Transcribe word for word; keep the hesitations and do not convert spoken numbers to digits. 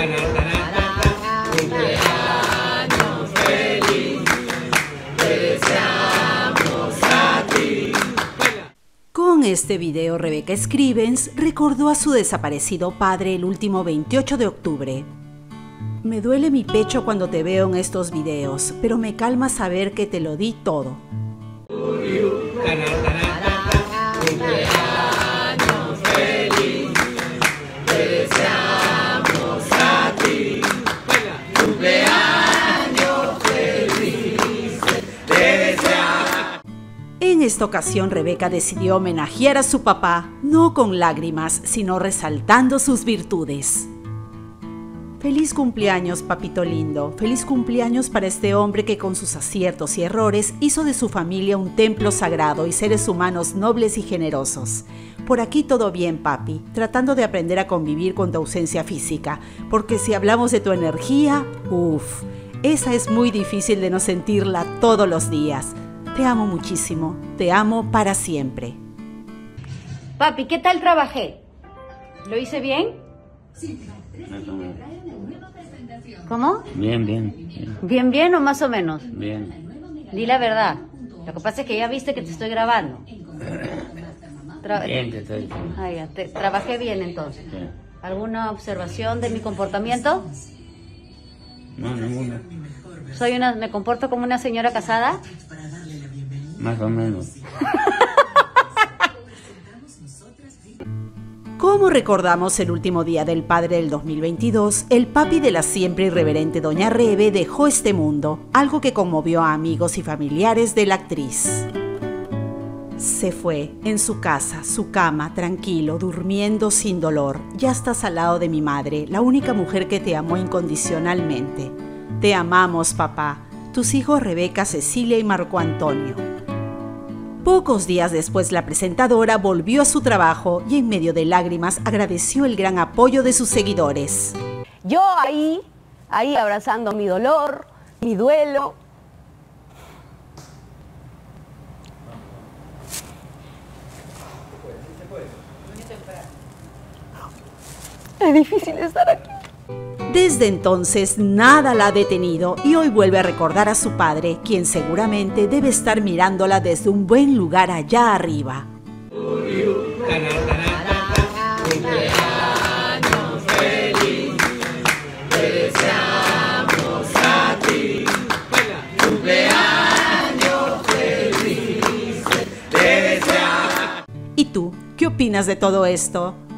Cumpleaños feliz, te deseamos a ti. Con este video, Rebeca Scrivens recordó a su desaparecido padre el último veintiocho de octubre. Me duele mi pecho cuando te veo en estos videos, pero me calma saber que te lo di todo. Cumpleaños feliz, te deseamos a ti. Cumpleaños feliz, te deseamos. En esta ocasión, Rebeca decidió homenajear a su papá, no con lágrimas, sino resaltando sus virtudes. Feliz cumpleaños, papito lindo. Feliz cumpleaños para este hombre que con sus aciertos y errores hizo de su familia un templo sagrado y seres humanos nobles y generosos. Por aquí todo bien, papi, tratando de aprender a convivir con tu ausencia física, porque si hablamos de tu energía, uff, esa es muy difícil de no sentirla todos los días. Te amo muchísimo, te amo para siempre. Papi, ¿qué tal trabajé? ¿Lo hice bien? ¿Cómo? Bien, bien, bien. ¿Bien, bien o más o menos? Bien. Di la verdad. Lo que pasa es que ya viste que te estoy grabando. Tra Bien, te estoy diciendo. Ah, ya, te trabajé bien entonces. Sí. ¿Alguna observación de mi comportamiento? No, ninguna. ¿Soy una, me comporto como una señora casada? Más o menos. Como recordamos el último día del padre del dos mil veintidós, el papi de la siempre irreverente doña Rebe dejó este mundo, algo que conmovió a amigos y familiares de la actriz. Se fue en su casa, su cama, tranquilo, durmiendo sin dolor. Ya estás al lado de mi madre, la única mujer que te amó incondicionalmente. Te amamos, papá. Tus hijos Rebeca, Cecilia y Marco Antonio. Pocos días después, la presentadora volvió a su trabajo y en medio de lágrimas agradeció el gran apoyo de sus seguidores. Yo ahí, ahí abrazando mi dolor, mi duelo. Es difícil estar aquí. Desde entonces nada la ha detenido y hoy vuelve a recordar a su padre, quien seguramente debe estar mirándola desde un buen lugar allá arriba. Cumpleaños feliz, te deseamos a ti. Cumpleaños feliz, te deseamos. ¿Y tú, qué opinas de todo esto?